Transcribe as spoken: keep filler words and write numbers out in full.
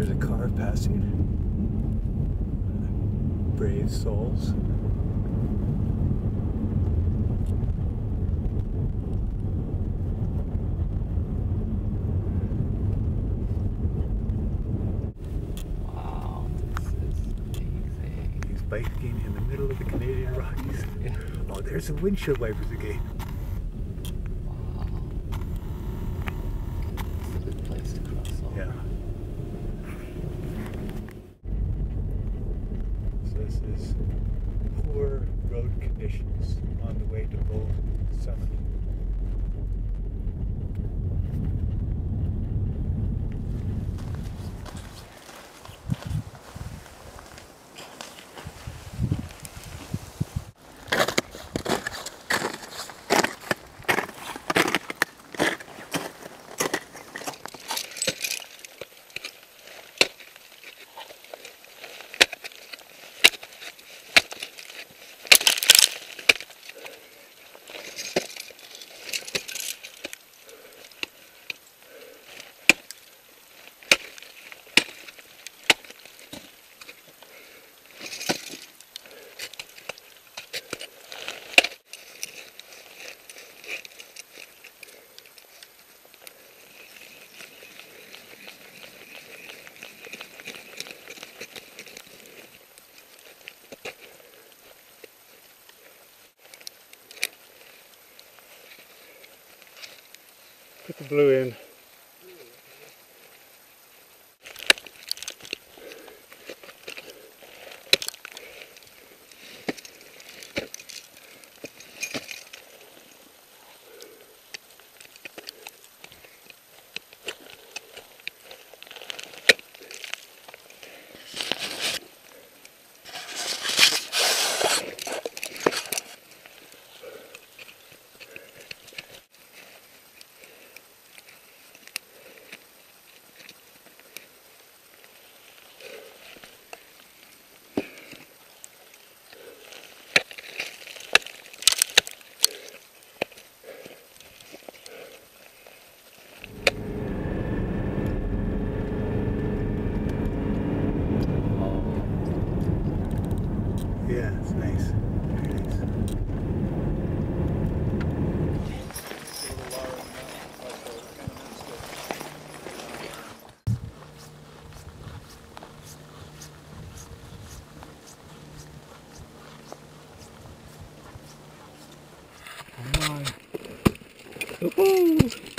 there's a car passing. Brave souls. Wow, this is amazing. He's biking in the middle of the Canadian Rockies. Yeah. Oh, there's the windshield wipers again. Wow. It's a good place to cross over. Yeah. So this is poor road conditions on the way to Bull Summit. Put the blue in. Yeah, it's nice. Very nice. Come on. Woohoo!